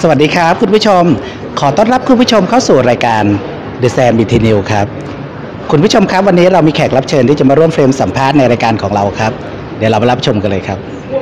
สวัสดีครับคุณผู้ชมขอต้อนรับคุณผู้ชมเข้าสู่รายการ The Sam BT News ครับคุณผู้ชมครับวันนี้เรามีแขกรับเชิญที่จะมาร่วมเฟรมสัมภาษณ์ในรายการของเราครับเดี๋ยวเรามารับชมกันเลยครับ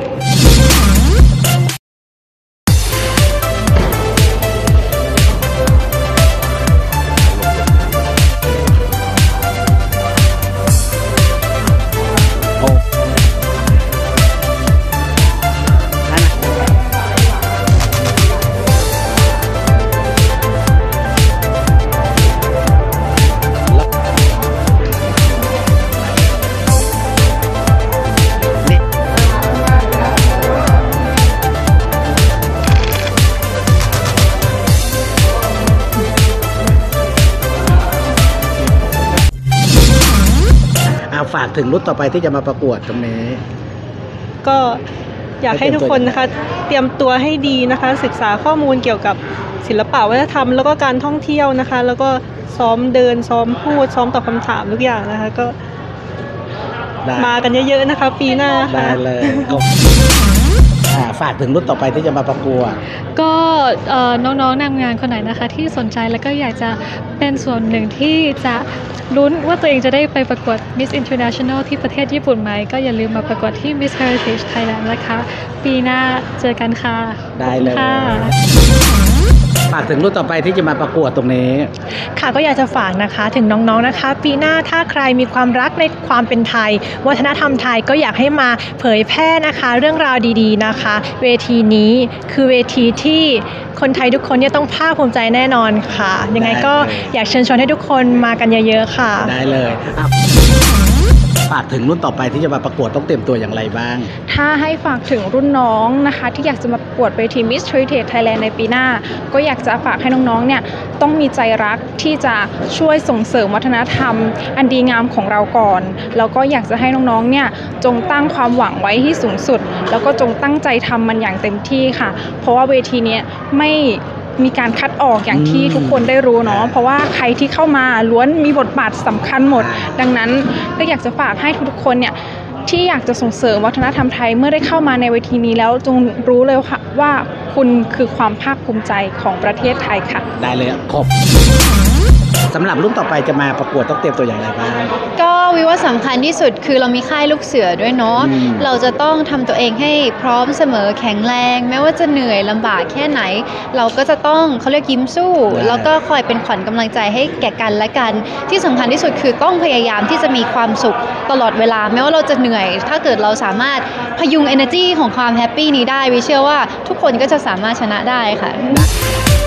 ฝากถึงรุ่นต่อไปที่จะมาประกวดตรงนี้ก็อยากให้ทุกคนนะคะเตรียมตัวให้ดีนะคะศึกษาข้อมูลเกี่ยวกับศิลปะวัฒนธรรมแล้วก็การท่องเที่ยวนะคะแล้วก็ซ้อมเดินซ้อมพูดซ้อมตอบคำถามทุกอย่างนะคะก็มากันเยอะๆนะคะปีหน้าได้เลยฝากถึงรุ่นต่อไปที่จะมาประกวดก็น้องๆนางงามคนไหนนะคะที่สนใจแล้วก็อยากจะเป็นส่วนหนึ่งที่จะลุ้นว่าตัวเองจะได้ไปประกวด Miss International ที่ประเทศญี่ปุ่นไหมก็อย่าลืมมาประกวดที่ Miss Heritage Thailand นะคะปีหน้าเจอกันค่ะได้เลยฝากถึงรุ่นต่อไปที่จะมาประกวดตรงนี้ค่ะก็อยากจะฝากนะคะถึงน้องๆนะคะปีหน้าถ้าใครมีความรักในความเป็นไทยวัฒนธรรมไทยก็อยากให้มาเผยแพร่นะคะเรื่องราวดีๆนะคะเวทีนี้คือเวทีที่คนไทยทุกคนเนี่ยต้องภาคภูมิใจแน่นอนค่ะยังไงก็อยากเชิญชวนให้ทุกคนมากันเยอะๆค่ะได้เลยฝากถึงรุ่นต่อไปที่จะมาประกวดต้องเตรียมตัวอย่างไรบ้างถ้าให้ฝากถึงรุ่นน้องนะคะที่อยากจะมาประกวดเวที Miss Heritage Thailand ในปีหน้าก็อยากจะฝากให้น้องๆเนี่ยต้องมีใจรักที่จะช่วยส่งเสริมวัฒนธรรมอันดีงามของเราก่อนแล้วก็อยากจะให้น้องๆเนี่ยจงตั้งความหวังไว้ที่สูงสุดแล้วก็จงตั้งใจทำมันอย่างเต็มที่ค่ะเพราะว่าเวทีนี้ไม่มีการคัดออกอย่างที่ทุกคนได้รู้เนาะเพราะว่าใครที่เข้ามาล้วนมีบทบาทสำคัญหมดดังนั้นก็อยากจะฝากให้ทุกคนเนี่ยที่อยากจะส่งเสริมวัฒนธรรมไทยเมื่อได้เข้ามาในเวทีนี้แล้วจงรู้เลยค่ะว่าคุณคือความภาคภูมิใจของประเทศไทยค่ะได้เลยครบสำหรับรุ่นต่อไปจะมาประกวดต้องเตรียมตัวอย่างไรบ้างก็วิว่าสำคัญที่สุดคือเรามีค่ายลูกเสือด้วยเนาะเราจะต้องทำตัวเองให้พร้อมเสมอแข็งแรงแม้ว่าจะเหนื่อยลำบากแค่ไหนเราก็จะต้องเขาเรียกยิ้มสู้แล้วก็คอยเป็นขวัญกำลังใจให้แก่กันและกันที่สำคัญที่สุดคือต้องพยายามที่จะมีความสุขตลอดเวลาแม้ว่าเราจะเหนื่อยถ้าเกิดเราสามารถพยุง energy ของความแฮปปี้นี้ได้วิเชื่อว่าทุกคนก็จะสามารถชนะได้ค่ะ